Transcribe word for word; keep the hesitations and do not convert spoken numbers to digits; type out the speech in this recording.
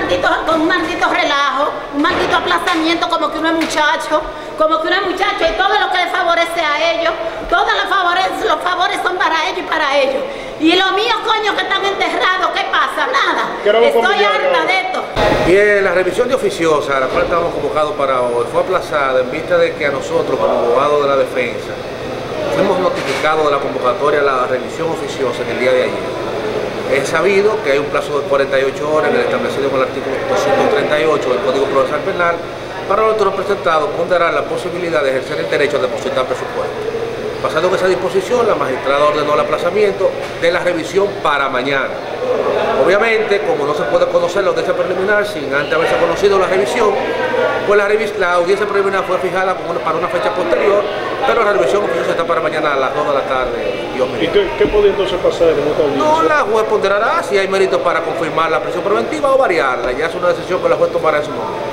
maldito, con un maldito relajo, un maldito aplazamiento como que uno es muchacho, como que uno es muchacho y todo lo que les favorece a ellos, todos los favores, los favores son para ellos y para ellos. Y los míos, coño, que están enterrados, ¿qué pasa? Nada. Estoy harta de esto. Bien, la revisión de oficiosa, la cual estábamos convocados para hoy, fue aplazada en vista de que a nosotros, como abogados de la defensa, fuimos notificados de la convocatoria a la revisión oficiosa en el día de ayer. Es sabido que hay un plazo de cuarenta y ocho horas en el establecido en el artículo doscientos treinta y ocho del Código Procesal Penal para nuestros representados ponderar la posibilidad de ejercer el derecho a depositar presupuesto. Pasando en esa disposición, la magistrada ordenó el aplazamiento de la revisión para mañana. Obviamente, como no se puede conocer la audiencia preliminar sin antes haberse conocido la revisión, pues la, revis la audiencia preliminar fue fijada una, para una fecha posterior, pero la revisión oficiosa está para mañana a las dos de la tarde. Dios mío. ¿Y qué, qué podría entonces pasar en esta audiencia? No, la juez ponderará si hay mérito para confirmar la prisión preventiva o variarla. Ya es una decisión que la juez tomará en su momento.